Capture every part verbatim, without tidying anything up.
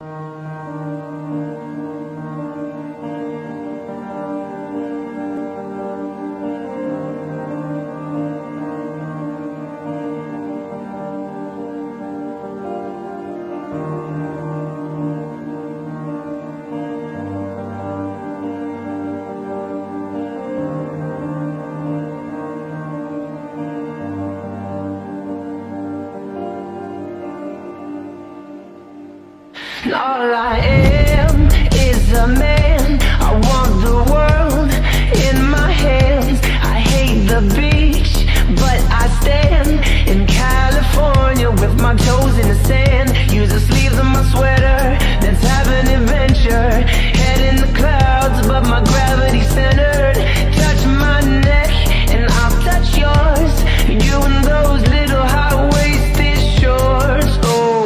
All I am is a man. I want the world in my hands. I hate the beach, but I stand in California with my toes in the sand. Use the sleeves of my sweater, let's have an adventure. Head in the clouds, but my gravity's centered. Touch my neck and I'll touch yours. You and those little high-waisted shorts. Oh,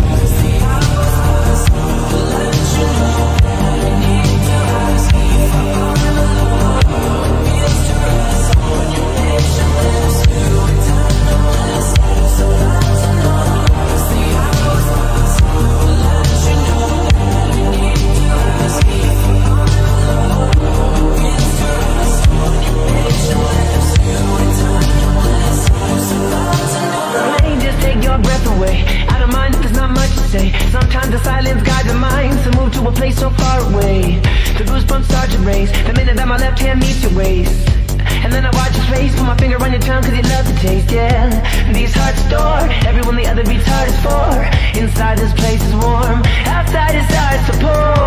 sometimes the silence guides the mind to move to a place so far away. The goosebumps start to raise the minute that my left hand meets your waist. And then I watch your face, put my finger on your tongue cause you love the taste, yeah. These hearts adore everyone the other beats hard is for. Inside this place is warm, outside it starts to pour.